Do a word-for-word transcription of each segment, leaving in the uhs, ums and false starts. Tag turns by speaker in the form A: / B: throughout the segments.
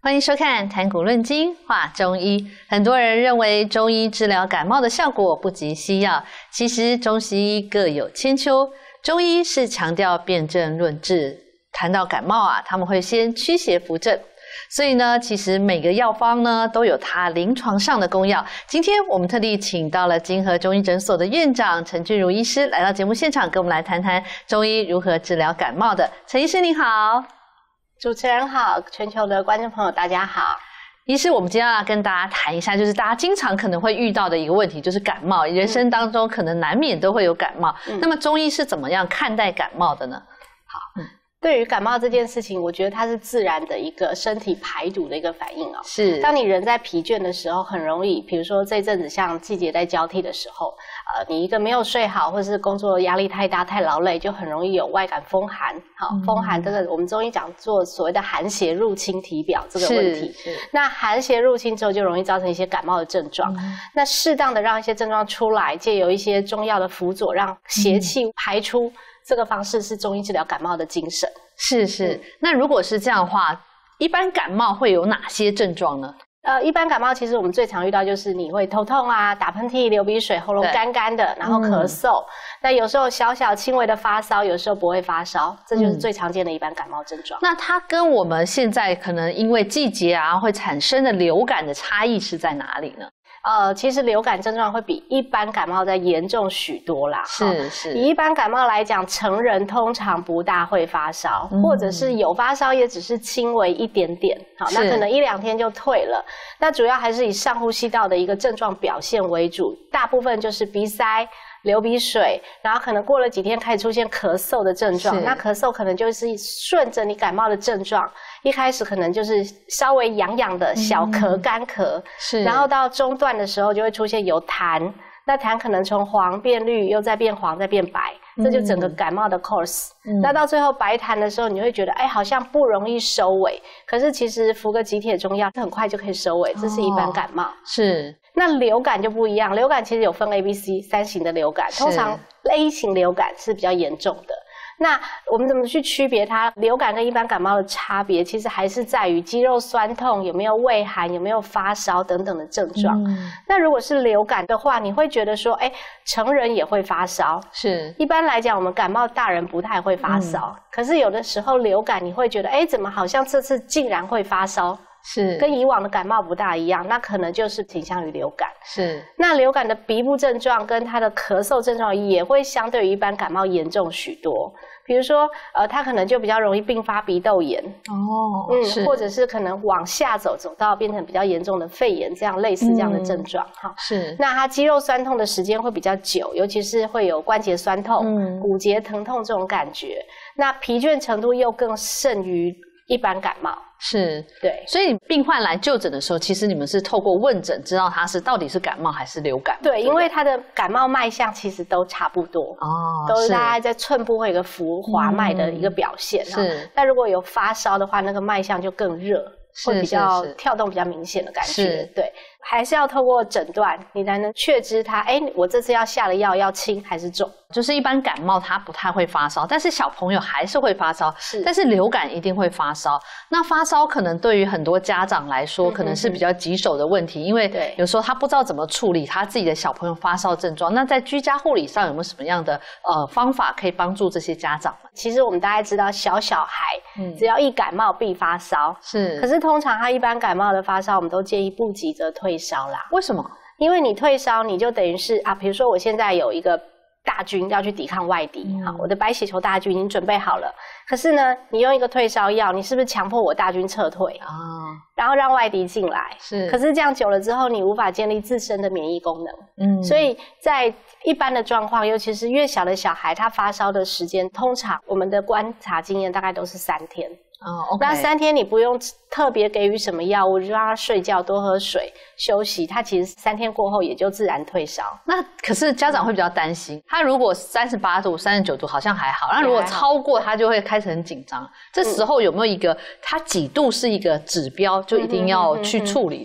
A: 欢迎收看《谈古论今话中医》。很多人认为中医治疗感冒的效果不及西药，其实中西医各有千秋。中医是强调辨证论治，谈到感冒啊，他们会先驱邪扶正。所以呢，其实每个药方呢都有它临床上的功药。今天我们特地请到了金河中医诊所的院长陈俊如医师来到节目现场，跟我们来谈谈中医如何治疗感冒的。陈医师您好。
B: 主持人好，全球的观众朋友大家好。
A: 医师，我们今天要跟大家谈一下，就是大家经常可能会遇到的一个问题，就是感冒。人生当中可能难免都会有感冒，嗯、那么中医是怎么样看待感冒的呢？
B: 好，嗯。对于感冒这件事情，我觉得它是自然的一个身体排毒的一个反应哦。
A: 是，
B: 当你人在疲倦的时候，很容易，比如说这阵子像季节在交替的时候，呃，你一个没有睡好，或是工作压力太大、太劳累，就很容易有外感风寒。好，嗯、风寒这个我们中医讲做所谓的寒邪入侵体表这个问题。
A: 是是。
B: 那寒邪入侵之后，就容易造成一些感冒的症状。嗯、那适当的让一些症状出来，借由一些中药的辅佐，让邪气排出。嗯这个方式是中医治疗感冒的精神。
A: 是是、嗯，那如果是这样的话，一般感冒会有哪些症状呢？
B: 呃，一般感冒其实我们最常遇到就是你会头痛啊、打喷嚏、流鼻水、喉咙干干的，然后咳嗽。嗯、那有时候小小轻微的发烧，有时候不会发烧，这就是最常见的一般感冒症状。
A: 嗯、那它跟我们现在可能因为季节啊会产生的流感的差异是在哪里呢？
B: 呃，其实流感症状会比一般感冒再严重许多啦。
A: 是是。
B: 以一般感冒来讲，成人通常不大会发烧，嗯、或者是有发烧也只是轻微一点点，好，那可能一两天就退了。那主要还是以上呼吸道的一个症状表现为主，大部分就是鼻塞。流鼻水，然后可能过了几天开始出现咳嗽的症状，那咳嗽可能就是顺着你感冒的症状，一开始可能就是稍微痒痒的小咳、干咳，是，然后到中段的时候就会出现有痰，那痰可能从黄变绿，又再变黄，再变白，这就整个感冒的 course。嗯、那到最后白痰的时候，你会觉得哎，好像不容易收尾，可是其实服个几帖中药，很快就可以收尾，这是一般感冒。哦、
A: 是。
B: 那流感就不一样，流感其实有分 A、B、C 三型的流感，通常 A 型流感是比较严重的。那我们怎么去区别它流感跟一般感冒的差别？其实还是在于肌肉酸痛、有没有畏寒、有没有发烧等等的症状。嗯、那如果是流感的话，你会觉得说，哎，成人也会发烧。是，一般来讲，我们感冒大人不太会发烧，嗯、可是有的时候流感你会觉得，哎，怎么好像这次竟然会发烧？是跟以往的感冒不大一样，那可能就是倾向于流感。是，那流感的鼻部症状跟它的咳嗽症状也会相对于一般感冒严重许多。比如说，呃，它可能就比较容易并发鼻窦炎。哦，嗯，是或者是可能往下走，走到变成比较严重的肺炎，这样类似这样的症状。哈、嗯，是。那它肌肉酸痛的时间会比较久，尤其是会有关节酸痛、嗯、骨节疼痛这种感觉。那疲倦程度又更甚于一般感冒。
A: 是，
B: 对，
A: 所以病患来就诊的时候，其实你们是透过问诊知道他是到底是感冒还是流感。
B: 对，因为他的感冒脉象其实都差不多，哦，都是大概在寸部会有一个浮滑脉的一个表现。是，但如果有发烧的话，那个脉象就更热，会比较跳动比较明显的感觉。是，对。还是要透过诊断，你才能确知它，哎，我这次要下的药要轻还是重。
A: 就是一般感冒它不太会发烧，但是小朋友还是会发烧，是，但是流感一定会发烧。那发烧可能对于很多家长来说，可能是比较棘手的问题，因为有时候他不知道怎么处理他自己的小朋友发烧症状。那在居家护理上有没有什么样的呃方法可以帮助这些家长们？
B: 其实我们大概知道，小小孩、嗯、只要一感冒必发烧，是。可是通常他一般感冒的发烧，我们都建议不急着退烧啦。
A: 为什么？
B: 因为你退烧，你就等于是啊，比如说我现在有一个大军要去抵抗外敌，嗯、好，我的白血球大军已经准备好了。可是呢，你用一个退烧药，你是不是强迫我大军撤退啊？然后让外敌进来？是。可是这样久了之后，你无法建立自身的免疫功能。嗯。所以在一般的状况，尤其是越小的小孩，他发烧的时间，通常我们的观察经验大概都是三天。哦 ，OK。那三天你不用特别给予什么药物，就让他睡觉、多喝水、休息，他其实三天过后也就自然退烧。
A: 那可是家长会比较担心，他如果三十八度、三十九度好像还好，那如果超过他就会开始很紧张。这时候有没有一个他几度是一个指标，就一定要去处理的？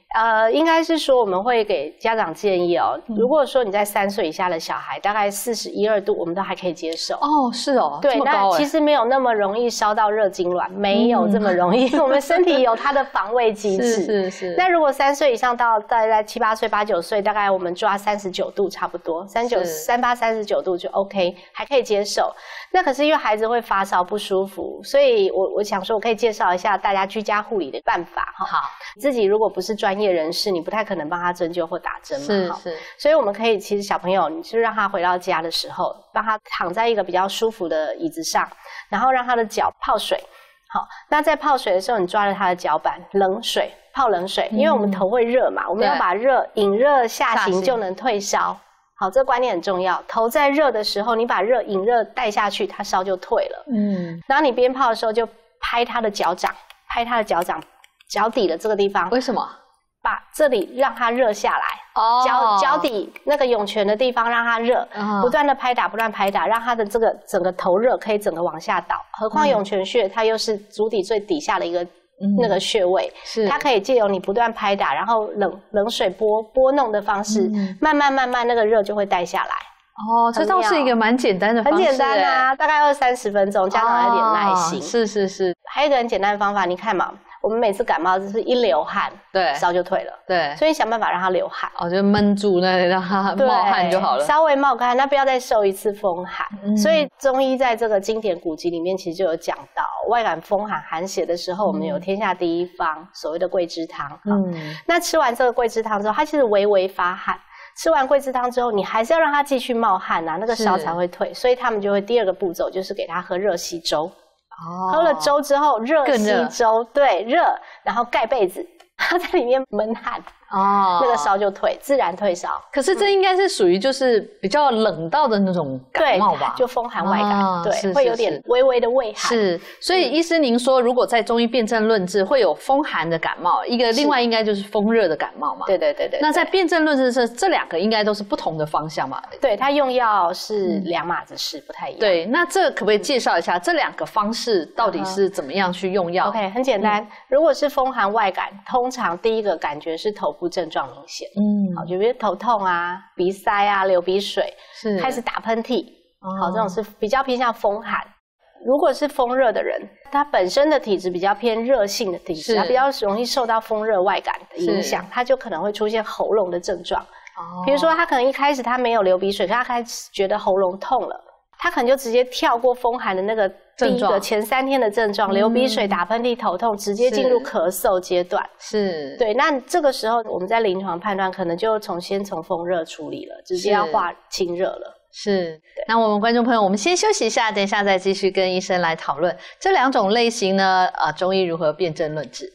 B: 呃，应该是说我们会给家长建议哦，嗯、如果说你在三岁以下的小孩，大概四十一二度，我们都还可以接受。
A: 哦，是哦，
B: 对，
A: 这么高
B: 那其实没有那么容易烧到热痉挛，没有这么容易。嗯、我们身体有它的防卫机制。
A: 是是是。
B: 那如果三岁以上到大概七八岁、八九岁，大概我们抓三十九度差不多，三九三八三十九度就 OK， 还可以接受。那可是因为孩子会发烧不舒服，所以我我想说，我可以介绍一下大家居家护理的办法哈。
A: 好，
B: 自己如果不是专业人士，你不太可能帮他针灸或打针嘛。
A: 是是。
B: 所以我们可以，其实小朋友，你就让他回到家的时候，帮他躺在一个比较舒服的椅子上，然后让他的脚泡水。好，那在泡水的时候，你抓着他的脚板，冷水泡冷水，因为我们头会热嘛，嗯、我们要把热引热下行就能退烧。好，这个观念很重要。头在热的时候，你把热引热带下去，它烧就退了。嗯，然后你边泡的时候就拍他的脚掌，拍他的脚掌脚底的这个地方。
A: 为什么？
B: 把这里让它热下来，哦，脚脚底那个涌泉的地方让它热，哦、不断的拍打，不断拍打，让它的这个整个头热，可以整个往下倒。何况涌泉穴它又是足底最底下的一个、嗯、那个穴位，是它可以借由你不断拍打，然后冷冷水拨拨弄的方式，嗯、慢慢慢慢那个热就会带下来。
A: 哦，这倒是一个蛮简单的方式，
B: 很简单啊，大概二三十分钟，家长有点耐心。
A: 哦、是是是，
B: 还有一个很简单的方法，你看嘛。我们每次感冒就是一流汗，对，烧就退了。对，所以想办法让它流汗。
A: 哦，就闷住那里，让它冒汗就好了。
B: 稍微冒个汗，那不要再受一次风寒。嗯、所以中医在这个经典古籍里面，其实就有讲到，外感风寒寒邪的时候，我们有天下第一方，所谓的桂枝汤。嗯，那吃完这个桂枝汤之后，它其实微微发汗。吃完桂枝汤之后，你还是要让它继续冒汗啊，那个烧才会退。所以他们就会第二个步骤就是给他喝热稀粥。哦，喝了粥之后，热稀粥，对，热，然后盖被子，他在里面闷汗，哦，那个烧就退，自然退烧。
A: 可是这应该是属于就是比较冷到的那种感冒吧？
B: 就风寒外感，哦、对，是是是会有点微微的畏寒。
A: 是，所以医师您说，如果在中医辨证论治会有风寒的感冒，一个另外应该就是风热的感冒嘛？
B: 对对对 对, 对。
A: 那在辨证论治是这两个应该都是不同的方向嘛？
B: 对，它用药是两码子事，不太一样。
A: 对，那这可不可以介绍一下这两个方式到底是怎么样去用药
B: ？OK， 很简单，嗯、如果是风寒外感，通常第一个感觉是头部症状明显，嗯，好，就比如头痛啊、鼻塞啊、流鼻水，是开始打喷嚏，哦、好，这种是比较偏向风寒。如果是风热的人，他本身的体质比较偏热性的体质，他比较容易受到风热外感的影响，他就可能会出现喉咙的症状。哦，比如说他可能一开始他没有流鼻水，可他开始觉得喉咙痛了，他可能就直接跳过风寒的那个第一个前三天的症状，流鼻水、打喷嚏、头痛，直接进入咳嗽阶段。是，对。那这个时候我们在临床判断，可能就从先从风热处理了，直接要化清热了。
A: 是，那我们观众朋友，我们先休息一下，等一下再继续跟医生来讨论这两种类型呢，呃，中医如何辨证论治。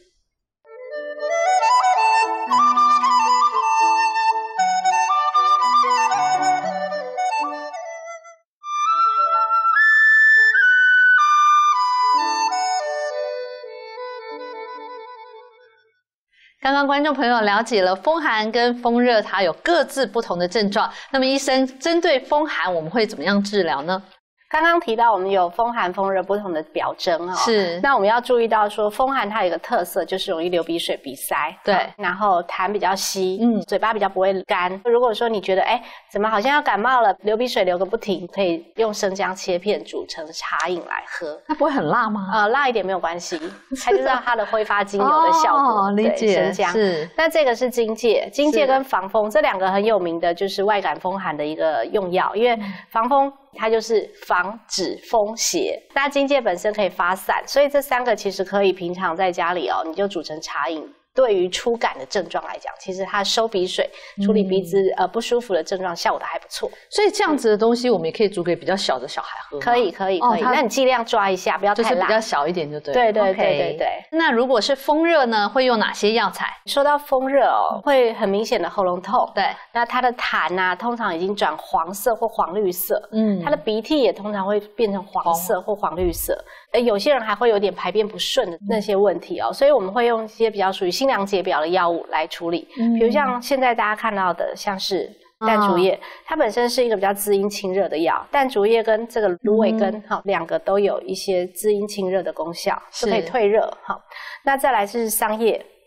A: 刚刚观众朋友了解了风寒跟风热，它有各自不同的症状。那么医生针对风寒，我们会怎么样治疗呢？
B: 刚刚提到我们有风寒风热不同的表征哈，是。那我们要注意到说，风寒它有一个特色，就是容易流鼻水、鼻塞，对。然后痰比较稀，嗯，嘴巴比较不会干。如果说你觉得哎，怎么好像要感冒了，流鼻水流个不停，可以用生姜切片煮成茶饮来喝。
A: 那不会很辣吗？
B: 呃，辣一点没有关系，它就是它的挥发精油的效果。哦，理解。生姜是。那这个是荆芥，荆芥跟防风这两个很有名的，就是外感风寒的一个用药，因为防风。它就是防止风邪，那荆芥本身可以发散，所以这三个其实可以平常在家里哦，你就煮成茶饮。对于初感的症状来讲，其实它收鼻水、处理鼻子、嗯、呃不舒服的症状效果都还不错。
A: 所以这样子的东西，我们也可以煮给比较小的小孩喝吗？
B: 可以，可以，可以。哦、那你尽量抓一下，不要太辣，
A: 就是比较小一点就对了。
B: 对对对对对。
A: 那如果是风热呢，会用哪些药材？
B: 说到风热哦，会很明显的喉咙痛。对。那它的痰啊，通常已经转黄色或黄绿色。嗯。它的鼻涕也通常会变成黄色或黄绿色。呃，有些人还会有点排便不顺的那些问题哦，所以我们会用一些比较属于辛凉解表的药物来处理，嗯、比如像现在大家看到的，像是淡竹叶，哦、它本身是一个比较滋阴清热的药，淡竹叶跟这个芦苇根哈、嗯，两个都有一些滋阴清热的功效，是可以退热哈。那再来是桑叶。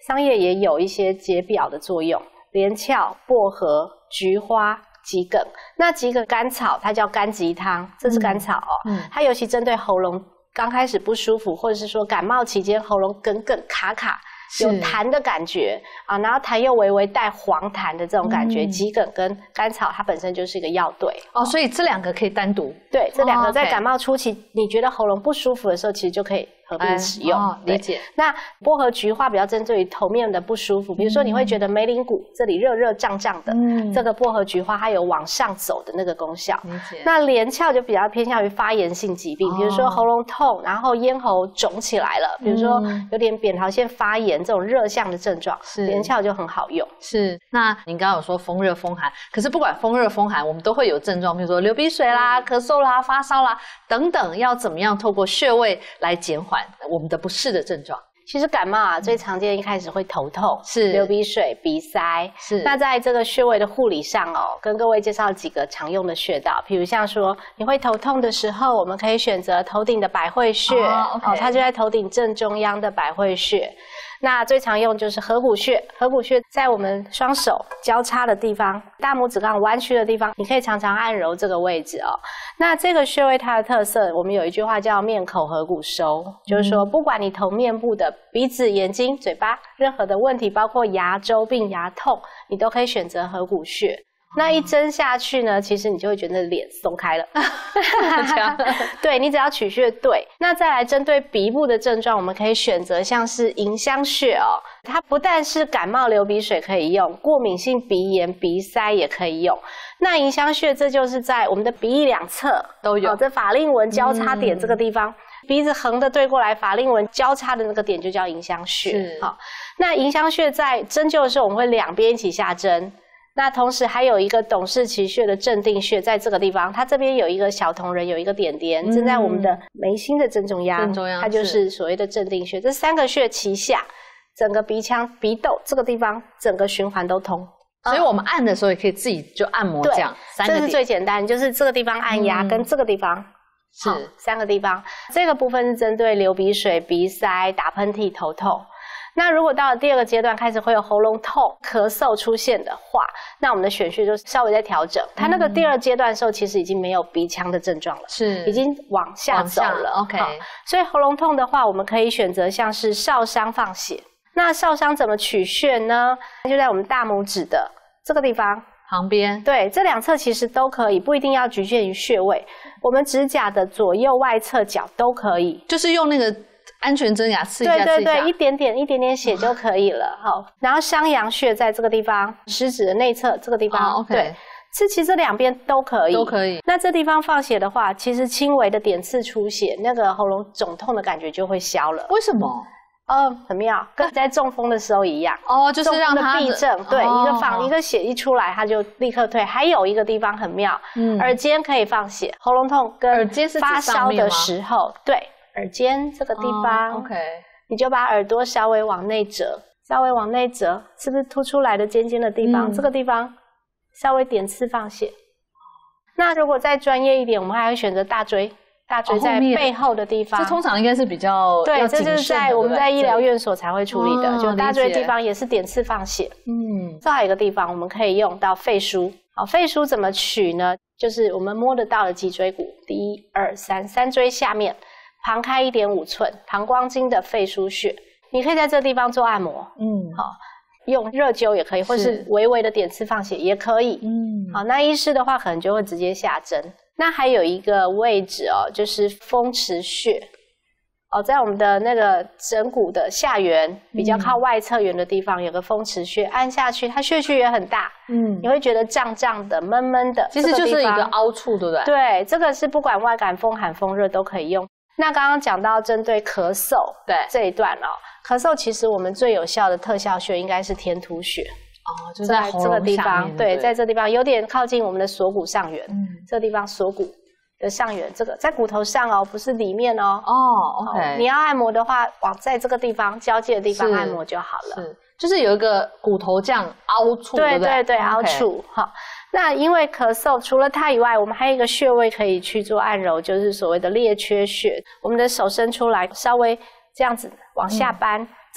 B: 桑叶也有一些解表的作用，连翘、薄荷、菊花、桔梗。那桔梗甘草它叫甘桔汤，这是甘草哦，嗯、它尤其针对喉咙刚开始不舒服，或者是说感冒期间喉咙梗梗卡卡。有痰的感觉啊，然后痰又微微带黄痰的这种感觉，桔、嗯、梗跟甘草它本身就是一个药对
A: 哦，所以这两个可以单独。
B: 对，这两个在感冒初期，哦 okay、你觉得喉咙不舒服的时候，其实就可以合并使用。
A: 哦，理解。
B: 那薄荷菊花比较针对于头面的不舒服，比如说你会觉得眉棱骨这里热热胀胀的，嗯，这个薄荷菊花它有往上走的那个功效。理解。那连翘就比较偏向于发炎性疾病，哦、比如说喉咙痛，然后咽喉肿起来了，比如说有点扁桃腺发炎。这种热象的症状，是连翘就很好用。
A: 是，那您刚刚有说风热风寒，可是不管风热风寒，我们都会有症状，比如说流鼻水啦、咳嗽啦、发烧啦等等，要怎么样透过穴位来减缓我们的不适的症状？
B: 其实感冒啊，最常见一开始会头痛，是流鼻水、鼻塞，是。那在这个穴位的护理上哦，跟各位介绍几个常用的穴道，比如像说你会头痛的时候，我们可以选择头顶的百会穴，哦， okay、哦，它就在头顶正中央的百会穴。那最常用就是合谷穴，合谷穴在我们双手交叉的地方，大拇指刚弯曲的地方，你可以常常按揉这个位置哦。那这个穴位它的特色，我们有一句话叫面口合谷收，嗯、就是说不管你头面部的鼻子、眼睛、嘴巴任何的问题，包括牙周病、牙痛，你都可以选择合谷穴。那一针下去呢，其实你就会觉得脸松开了。对，你只要取穴对。那再来针对鼻部的症状，我们可以选择像是迎香穴哦，它不但是感冒流鼻水可以用，过敏性鼻炎、鼻塞也可以用。那迎香穴这就是在我们的鼻翼两侧都有，哦，这法令纹交叉点这个地方，嗯、鼻子横的对过来，法令纹交叉的那个点就叫迎香穴。好，那迎香穴在针灸的时候，我们会两边一起下针。那同时还有一个董氏奇穴的正定穴，在这个地方，它这边有一个小铜人，有一个点点，正、嗯、在我们的眉心的正中央，正中央它就是所谓的正定穴。这三个穴齐下，整个鼻腔、鼻窦这个地方，整个循环都通。
A: 所以我们按的时候也可以自己就按摩这样，
B: 对，这是最简单，就是这个地方按压，嗯、跟这个地方。是三个地方，这个部分是针对流鼻水、鼻塞、打喷嚏、头痛。那如果到了第二个阶段，开始会有喉咙痛、咳嗽出现的话，那我们的选穴就稍微在调整。它那个第二阶段的时候，其实已经没有鼻腔的症状了，是已经往下走了。OK， 所以喉咙痛的话，我们可以选择像是少商放血。那少商怎么取穴呢？就在我们大拇指的这个地方。
A: 旁边，
B: 对，这两侧其实都可以，不一定要局限于穴位。我们指甲的左右外侧角都可以，
A: 就是用那个安全针牙刺一下，
B: 对对对，一点点一点点血就可以了。好，然后商阳穴在这个地方，食指的内侧这个地方，哦 okay、对，这其实两边都可以，
A: 都可以。
B: 那这地方放血的话，其实轻微的点刺出血，那个喉咙肿痛的感觉就会消了。
A: 为什么？
B: 哦，很妙，跟在中风的时候一样。
A: 哦，就是让它
B: 避症，对，哦、一个放一个血一出来，它就立刻退。还有一个地方很妙，嗯，耳尖可以放血，喉咙痛跟
A: 耳尖是
B: 发烧的时候，对，耳尖这个地方、
A: 哦、，OK，
B: 你就把耳朵稍微往内折，稍微往内折，是不是凸出来的尖尖的地方？嗯、这个地方稍微点刺放血。那如果再专业一点，我们还会选择大椎。大椎在背后的地方，
A: 这通常应该是比较
B: 对，这就是在我们在医疗院所才会处理的，哦、就大椎的地方也是点刺放血。嗯，这还有一个地方我们可以用到肺腧。好，肺腧怎么取呢？就是我们摸得到的脊椎骨，第一、二、三，三椎下面旁开 一点五寸，膀胱经的肺腧穴，你可以在这个地方做按摩。嗯，好，用热灸也可以，或是微微的点刺放血也可以。嗯，好，那医师的话可能就会直接下针。那还有一个位置哦，就是风池穴哦，在我们的那个枕骨的下缘，比较靠外侧缘的地方，有个风池穴，按下去，它穴区也很大，嗯，你会觉得胀胀的、闷闷的，
A: 其实就是一个凹处，对不对？
B: 对，这个是不管外感风寒、风热都可以用。那刚刚讲到针对咳嗽，对这一段哦，咳嗽其实我们最有效的特效穴应该是天突穴。
A: 哦，就在
B: 这个地方，对，在这地方有点靠近我们的锁骨上缘，嗯，这个地方锁骨的上缘，这个在骨头上哦，不是里面哦。
A: 哦 ，OK，
B: 你要按摩的话，往在这个地方交界的地方按摩就好了。
A: 是，就是有一个骨头这样凹处，
B: 对
A: 对
B: 对对，凹处。好，那因为咳嗽，除了它以外，我们还有一个穴位可以去做按揉，就是所谓的列缺穴。我们的手伸出来，稍微这样子往下扳。嗯，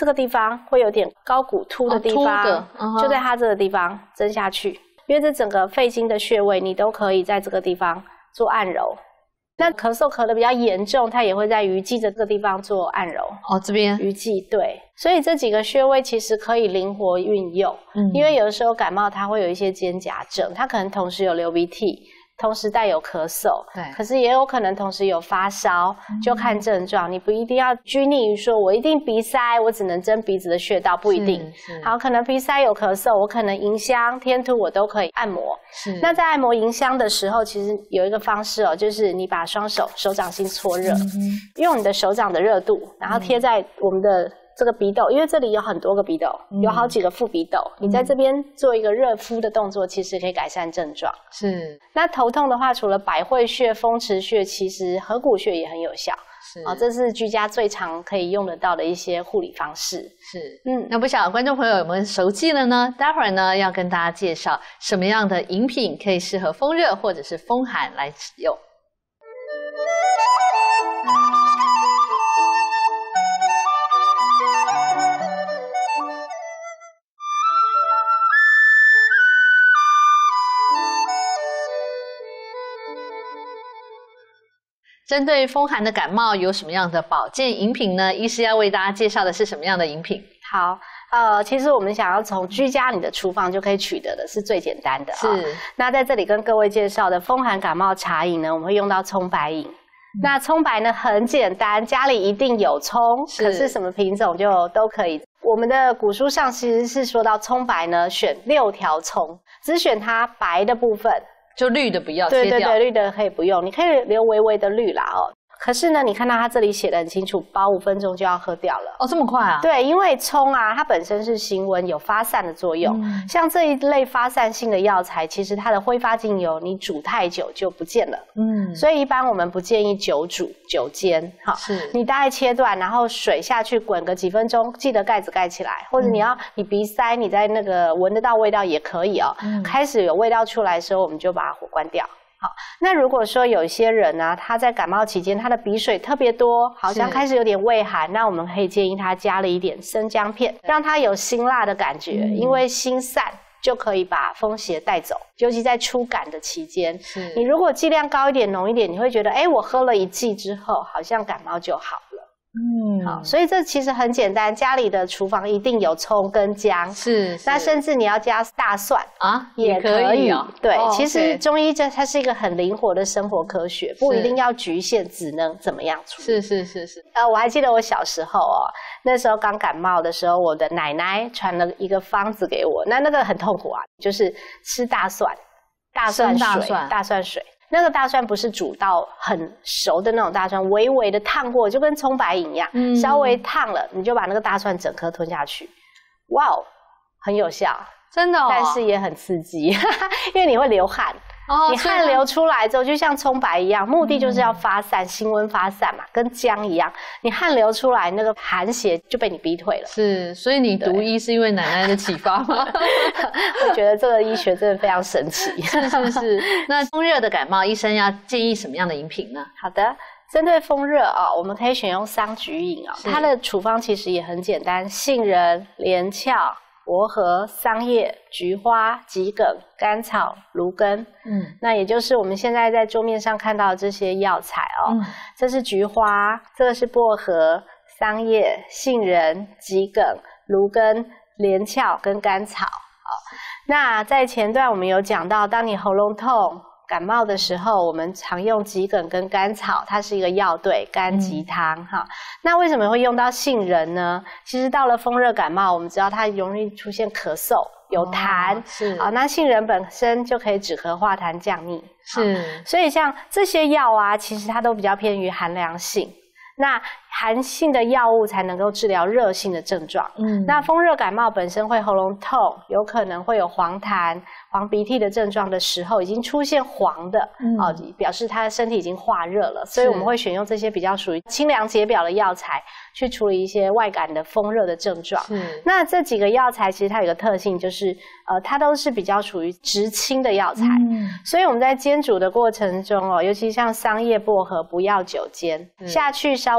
B: 这个地方会有点高骨凸的地方，
A: 哦嗯、
B: 就在它这个地方针下去，因为这整个肺经的穴位你都可以在这个地方做按揉。那咳嗽咳得比较严重，它也会在鱼际的这个地方做按揉。
A: 哦，这边
B: 鱼际对，所以这几个穴位其实可以灵活运用。嗯，因为有的时候感冒它会有一些肩胛症，它可能同时有流鼻涕，同时带有咳嗽，对，可是也有可能同时有发烧，嗯、就看症状，你不一定要拘泥于说我一定鼻塞，我只能针鼻子的穴道，不一定。好，可能鼻塞有咳嗽，我可能迎香、天突我都可以按摩。是，那在按摩迎香的时候，其实有一个方式哦，就是你把双手手掌心搓热，嗯、用你的手掌的热度，然后贴在我们的这个鼻窦，因为这里有很多个鼻窦，嗯、有好几个副鼻窦，嗯、你在这边做一个热敷的动作，其实可以改善症状。是，那头痛的话，除了百会穴、风池穴，其实合谷穴也很有效。是，哦，这是居家最常可以用得到的一些护理方式。是，嗯，
A: 那不晓得观众朋友有没有熟记了呢？待会儿呢要跟大家介绍什么样的饮品可以适合风热或者是风寒来使用。针对风寒的感冒有什么样的保健饮品呢？医师要为大家介绍的是什么样的饮品？
B: 好，呃，其实我们想要从居家你的厨房就可以取得的是最简单的。是，哦、那在这里跟各位介绍的风寒感冒茶饮呢，我们会用到葱白饮。嗯、那葱白呢很简单，家里一定有葱，可是什么品种就都可以。我们的古书上其实是说到葱白呢，选六条葱，只选它白的部分。
A: 就绿的不要切掉，
B: 对对对，绿的可以不用，你可以留微微的绿啦哦。可是呢，你看到它这里写得很清楚，煲五分钟就要喝掉了。
A: 哦，这么快啊？
B: 对，因为葱啊，它本身是辛温，有发散的作用。嗯、像这一类发散性的药材，其实它的挥发精油，你煮太久就不见了。嗯，所以一般我们不建议久煮、久煎。好，是你大概切断，然后水下去滚个几分钟，记得盖子盖起来。或者你要你鼻塞，你在那个闻得到味道也可以哦。嗯、开始有味道出来的时候，我们就把它火关掉。好，那如果说有一些人呢、啊，他在感冒期间他的鼻水特别多，好像开始有点畏寒，那我们可以建议他加了一点生姜片，让他有辛辣的感觉，嗯、因为辛散就可以把风邪带走，尤其在初感的期间。你如果剂量高一点、浓一点，你会觉得，哎，我喝了一剂之后，好像感冒就好了。嗯，好，所以这其实很简单，家里的厨房一定有葱跟姜，是，是那甚至你要加大蒜啊，也可以，可以哦。对，哦、其实中医这它是一个很灵活的生活科学，不一定要局限只能怎么样处理。
A: 是是是是。
B: 呃，我还记得我小时候哦，那时候刚感冒的时候，我的奶奶传了一个方子给我，那那个很痛苦啊，就是吃大蒜，大蒜水，大蒜, 大蒜水。那个大蒜不是煮到很熟的那种大蒜，微微的烫过，就跟葱白饮一样，嗯、稍微烫了，你就把那个大蒜整颗吞下去，哇哦，很有效，
A: 真的哦，
B: 但是也很刺激，因为你会流汗。哦，你汗流出来之后，就像葱白一样，目的就是要发散，辛温发散嘛，跟姜一样。你汗流出来，那个寒邪就被你逼退了。
A: 是，所以你读医是因为奶奶的启发吗？
B: 我觉得这个医学真的非常神奇。
A: 是是是。那风热的感冒，医生要建议什么样的饮品呢？
B: 好的，针对风热啊、哦，我们可以选用桑菊饮啊、哦，它的处方其实也很简单，杏仁、连翘、薄荷、桑叶、菊花、桔梗、甘草、芦根，嗯，那也就是我们现在在桌面上看到的这些药材哦。嗯、这是菊花，这个是薄荷、桑叶、杏仁、桔梗、芦根、连翘跟甘草。哦，那在前段我们有讲到，当你喉咙痛、感冒的时候，我们常用桔梗跟甘草，它是一个药对，甘桔汤哈、嗯。那为什么会用到杏仁呢？其实到了风热感冒，我们知道它容易出现咳嗽，有痰，哦、是啊。那杏仁本身就可以止咳化痰降逆，是。所以像这些药啊，其实它都比较偏于寒凉性。那寒性的药物才能够治疗热性的症状。嗯，那风热感冒本身会喉咙痛，有可能会有黄痰、黄鼻涕的症状的时候，已经出现黄的，嗯、哦，表示他的身体已经化热了。所以我们会选用这些比较属于清凉解表的药材，去处理一些外感的风热的症状。是。那这几个药材其实它有个特性，就是呃，它都是比较属于直清的药材。嗯。所以我们在煎煮的过程中哦，尤其像桑叶、薄荷，不要久煎，嗯、下去稍微焖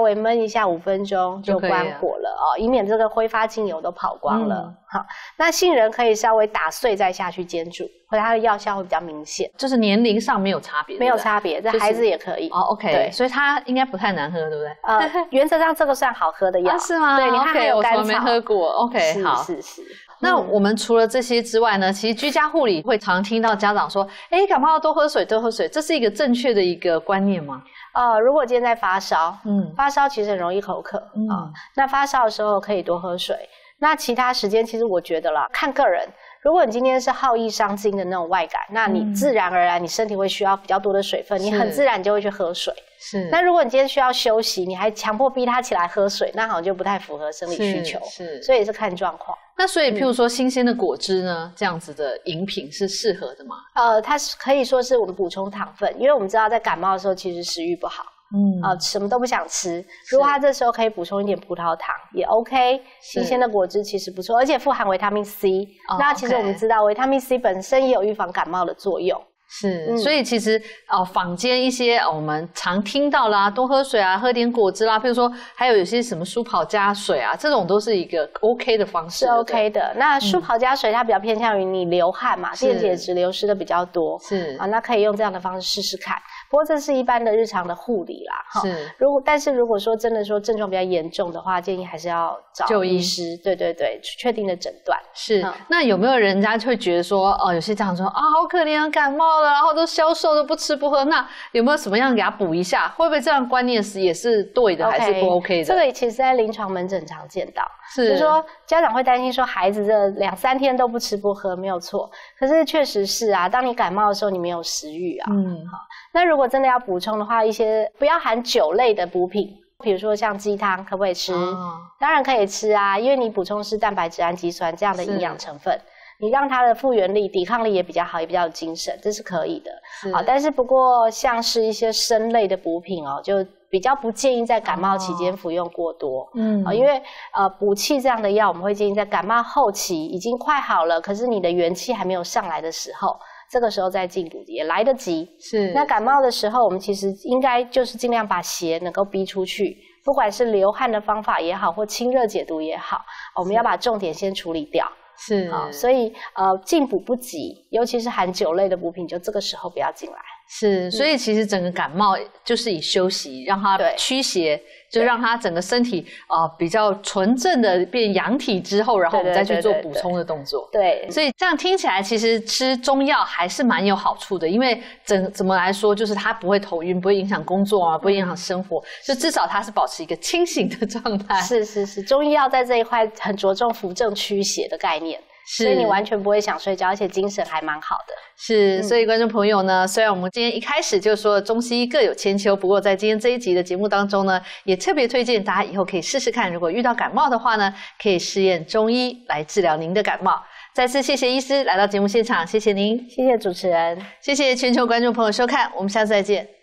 B: 一下五分钟就关火了哦，以免这个挥发精油都跑光了。嗯、好，那杏仁可以稍微打碎再下去煎煮，或者它的药效会比较明显。
A: 就是年龄上没有差别，
B: 没有差别，这孩子也可以。
A: 哦 ，OK， 对，所以它应该不太难喝，对不对？
B: 呃，原则上这个算好喝的药，
A: 啊、是吗？
B: 对，你看还有甘草，
A: 我没喝过。OK， 好，
B: 是是是。
A: 那我们除了这些之外呢，其实居家护理会常听到家长说，哎，感冒要多喝水，多喝水，这是一个正确的一个观念吗？
B: 呃，如果今天在发烧，
A: 嗯，
B: 发烧其实很容易口渴，
A: 嗯、
B: 啊，那发烧的时候可以多喝水。那其他时间其实我觉得啦，看个人。如果你今天是好逸伤精的那种外感，那你自然而然你身体会需要比较多的水分，你很自然就会去喝水。
A: 是。
B: 那如果你今天需要休息，你还强迫逼他起来喝水，那好像就不太符合生理需求。
A: 是。是
B: 所以也是看状况。
A: 那所以譬如说新鲜的果汁呢，嗯、这样子的饮品是适合的吗？
B: 呃，它是可以说是我们补充糖分，因为我们知道在感冒的时候其实食欲不好。嗯，啊，什么都不想吃。如果他这时候可以补充一点葡萄糖，也 OK。新鲜的果汁其实不错，而且富含维他命 C。哦、那其实我们知道，维他命 C 本身也有预防感冒的作用。
A: 是，嗯、所以其实哦，坊间一些、哦、我们常听到啦，多喝水啊，喝点果汁啦，譬如说还有有些什么舒跑加水啊，这种都是一个 OK 的方式。
B: 是 OK 的。那舒跑加水它比较偏向于你流汗嘛，电解质流失的比较多。
A: 是
B: 啊，那可以用这样的方式试试看。不过这是一般的日常的护理啦，
A: 是。
B: 如果但是如果说真的说症状比较严重的话，建议还是要找医师，对对对，确定的诊断。
A: 是、嗯。那有没有人家会觉得说，哦，有些家长说啊，好可怜啊，感冒了，然后都消瘦，都不吃不喝，那有没有什么样给他补一下？会不会这样观念是也是对的， okay, 还是不 OK 的？
B: 这个其实在临床门诊常见到，
A: 是，
B: 就是说家长会担心说孩子这两三天都不吃不喝，没有错。可是确实是啊，当你感冒的时候，你没有食欲啊，嗯，好。那如果真的要补充的话，一些不要含酒类的补品，比如说像鸡汤，可不可以吃？哦、当然可以吃啊，因为你补充是蛋白质、氨基酸这样的营养成分，你让它的复原力、抵抗力也比较好，也比较有精神，这是可以的。好，但是不过像是一些生类的补品哦，就比较不建议在感冒期间服用过多。嗯、哦，因为呃补气这样的药，我们会建议在感冒后期已经快好了，可是你的元气还没有上来的时候。这个时候再进补也来得及。是。那感冒的时候，我们其实应该就是尽量把邪能够逼出去，不管是流汗的方法也好，或清热解毒也好，我们要把重点先处理掉。是。好，所以呃进补不急，尤其是含酒类的补品，就这个时候不要进来。
A: 是，所以其实整个感冒就是以休息让它驱邪，就让它整个身体呃比较纯正的变阳体之后，然后我们再去做补充的动作。对，所以这样听起来，其实吃中药还是蛮有好处的，因为怎怎么来说，就是它不会头晕，不会影响工作啊，不会影响生活，就至少它是保持一个清醒的状态。是是是，中医药在这一块很着重扶正驱邪的概念。所以你完全不会想睡觉，而且精神还蛮好的。是，所以观众朋友呢，虽然我们今天一开始就说中西医各有千秋，不过在今天这一集的节目当中呢，也特别推荐大家以后可以试试看，如果遇到感冒的话呢，可以试验中医来治疗您的感冒。再次谢谢医师来到节目现场，谢谢您，谢谢主持人，谢谢全球观众朋友收看，我们下次再见。